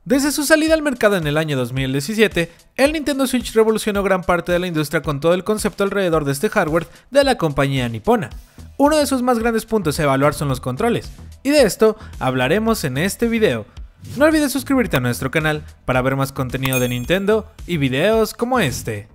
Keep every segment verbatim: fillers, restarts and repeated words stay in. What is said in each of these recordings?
Desde su salida al mercado en el año dos mil diecisiete, el Nintendo Switch revolucionó gran parte de la industria con todo el concepto alrededor de este hardware de la compañía nipona. Uno de sus más grandes puntos a evaluar son los controles, y de esto hablaremos en este video. No olvides suscribirte a nuestro canal para ver más contenido de Nintendo y videos como este.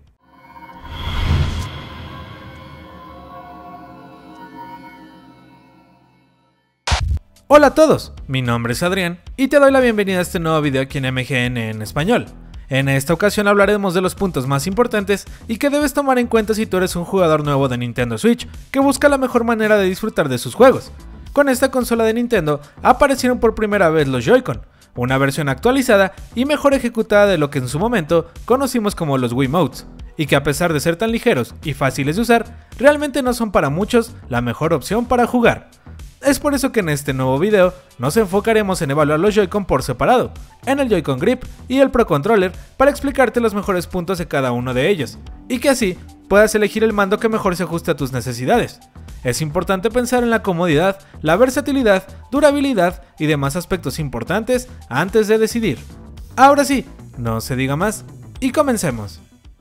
Hola a todos, mi nombre es Adrián y te doy la bienvenida a este nuevo video aquí en M G N en español. En esta ocasión hablaremos de los puntos más importantes y que debes tomar en cuenta si tú eres un jugador nuevo de Nintendo Switch que busca la mejor manera de disfrutar de sus juegos. Con esta consola de Nintendo aparecieron por primera vez los Joy-Con, una versión actualizada y mejor ejecutada de lo que en su momento conocimos como los Wiimotes, y que a pesar de ser tan ligeros y fáciles de usar, realmente no son para muchos la mejor opción para jugar. Es por eso que en este nuevo video nos enfocaremos en evaluar los Joy-Con por separado, en el Joy-Con Grip y el Pro Controller para explicarte los mejores puntos de cada uno de ellos, y que así puedas elegir el mando que mejor se ajuste a tus necesidades. Es importante pensar en la comodidad, la versatilidad, durabilidad y demás aspectos importantes antes de decidir. Ahora sí, no se diga más y comencemos.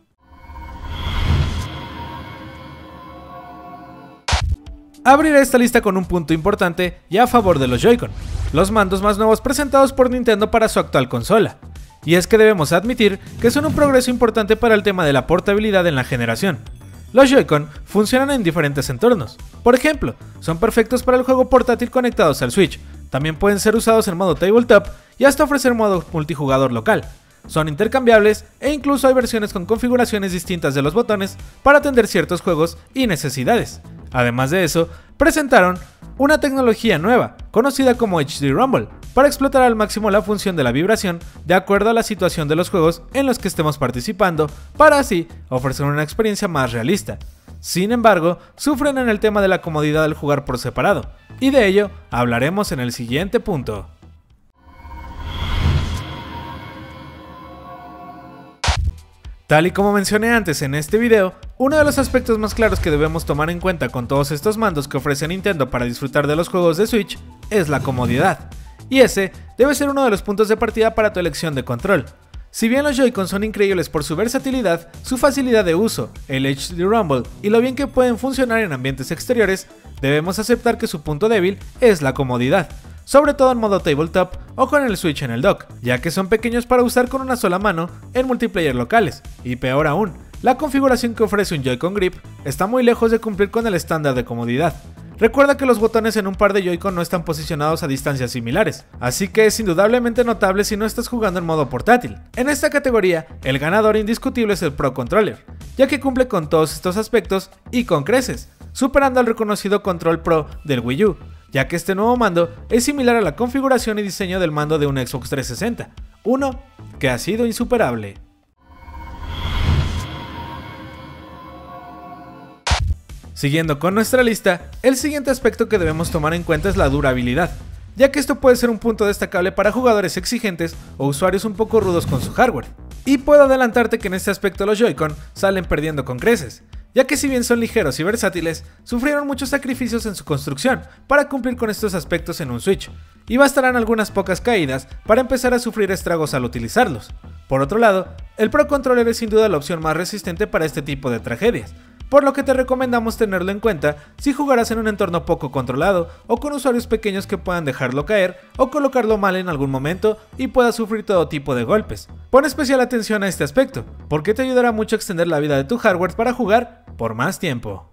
Abriré esta lista con un punto importante y a favor de los Joy-Con, los mandos más nuevos presentados por Nintendo para su actual consola. Y es que debemos admitir que son un progreso importante para el tema de la portabilidad en la generación. Los Joy-Con funcionan en diferentes entornos. Por ejemplo, son perfectos para el juego portátil conectados al Switch, también pueden ser usados en modo tabletop y hasta ofrecer modo multijugador local. Son intercambiables e incluso hay versiones con configuraciones distintas de los botones para atender ciertos juegos y necesidades. Además de eso, presentaron una tecnología nueva, conocida como H D Rumble, para explotar al máximo la función de la vibración de acuerdo a la situación de los juegos en los que estemos participando, para así ofrecer una experiencia más realista. Sin embargo, sufren en el tema de la comodidad al jugar por separado, y de ello hablaremos en el siguiente punto. Tal y como mencioné antes en este video, uno de los aspectos más claros que debemos tomar en cuenta con todos estos mandos que ofrece Nintendo para disfrutar de los juegos de Switch es la comodidad, y ese debe ser uno de los puntos de partida para tu elección de control. Si bien los Joy-Con son increíbles por su versatilidad, su facilidad de uso, el H D Rumble y lo bien que pueden funcionar en ambientes exteriores, debemos aceptar que su punto débil es la comodidad, sobre todo en modo tabletop o con el Switch en el dock, ya que son pequeños para usar con una sola mano en multiplayer locales, y peor aún, la configuración que ofrece un Joy-Con Grip está muy lejos de cumplir con el estándar de comodidad. Recuerda que los botones en un par de Joy-Con no están posicionados a distancias similares, así que es indudablemente notable si no estás jugando en modo portátil. En esta categoría, el ganador indiscutible es el Pro Controller, ya que cumple con todos estos aspectos y con creces, superando al reconocido Control Pro del Wii U, ya que este nuevo mando es similar a la configuración y diseño del mando de un Xbox trescientos sesenta, uno que ha sido insuperable. Siguiendo con nuestra lista, el siguiente aspecto que debemos tomar en cuenta es la durabilidad, ya que esto puede ser un punto destacable para jugadores exigentes o usuarios un poco rudos con su hardware. Y puedo adelantarte que en este aspecto los Joy-Con salen perdiendo con creces, ya que si bien son ligeros y versátiles, sufrieron muchos sacrificios en su construcción para cumplir con estos aspectos en un Switch, y bastarán algunas pocas caídas para empezar a sufrir estragos al utilizarlos. Por otro lado, el Pro Controller es sin duda la opción más resistente para este tipo de tragedias, por lo que te recomendamos tenerlo en cuenta si jugarás en un entorno poco controlado o con usuarios pequeños que puedan dejarlo caer o colocarlo mal en algún momento y pueda sufrir todo tipo de golpes. Pon especial atención a este aspecto, porque te ayudará mucho a extender la vida de tu hardware para jugar por más tiempo.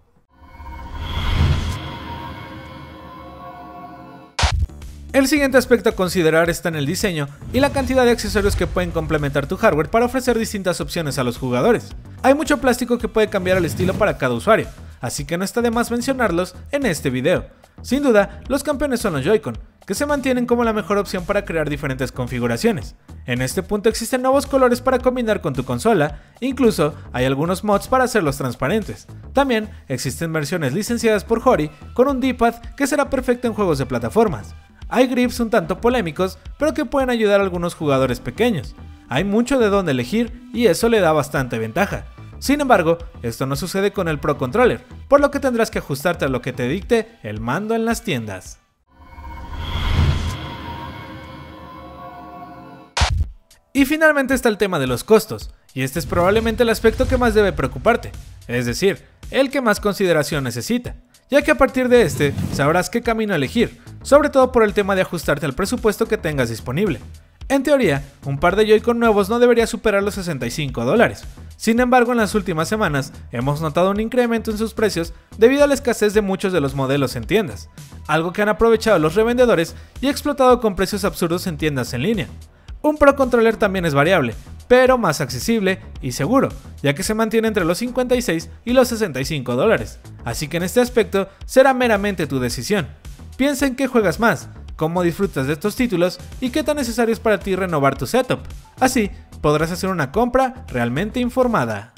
El siguiente aspecto a considerar está en el diseño y la cantidad de accesorios que pueden complementar tu hardware para ofrecer distintas opciones a los jugadores. Hay mucho plástico que puede cambiar el estilo para cada usuario, así que no está de más mencionarlos en este video. Sin duda, los campeones son los Joy-Con, que se mantienen como la mejor opción para crear diferentes configuraciones. En este punto existen nuevos colores para combinar con tu consola, incluso hay algunos mods para hacerlos transparentes. También existen versiones licenciadas por Hori con un D-pad que será perfecto en juegos de plataformas. Hay grips un tanto polémicos, pero que pueden ayudar a algunos jugadores pequeños. Hay mucho de dónde elegir y eso le da bastante ventaja. Sin embargo, esto no sucede con el Pro Controller, por lo que tendrás que ajustarte a lo que te dicte el mando en las tiendas. Y finalmente está el tema de los costos, y este es probablemente el aspecto que más debe preocuparte, es decir, el que más consideración necesita, ya que a partir de este sabrás qué camino elegir, sobre todo por el tema de ajustarte al presupuesto que tengas disponible. En teoría, un par de Joy-Con nuevos no debería superar los sesenta y cinco dólares. Sin embargo, en las últimas semanas hemos notado un incremento en sus precios debido a la escasez de muchos de los modelos en tiendas, algo que han aprovechado los revendedores y explotado con precios absurdos en tiendas en línea. Un Pro Controller también es variable, pero más accesible y seguro, ya que se mantiene entre los cincuenta y seis y los sesenta y cinco dólares, así que en este aspecto será meramente tu decisión. Piensa en qué juegas más, cómo disfrutas de estos títulos y qué tan necesario es para ti renovar tu setup. Así podrás hacer una compra realmente informada.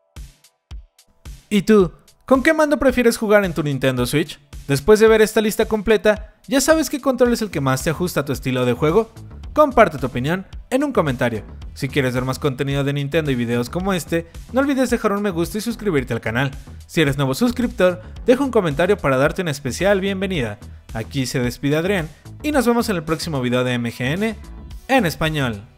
¿Y tú? ¿Con qué mando prefieres jugar en tu Nintendo Switch? Después de ver esta lista completa, ¿ya sabes qué control es el que más se ajusta a tu estilo de juego? Comparte tu opinión en un comentario. Si quieres ver más contenido de Nintendo y videos como este, no olvides dejar un me gusta y suscribirte al canal. Si eres nuevo suscriptor, deja un comentario para darte una especial bienvenida. Aquí se despide Adrián y nos vemos en el próximo video de M G N en español.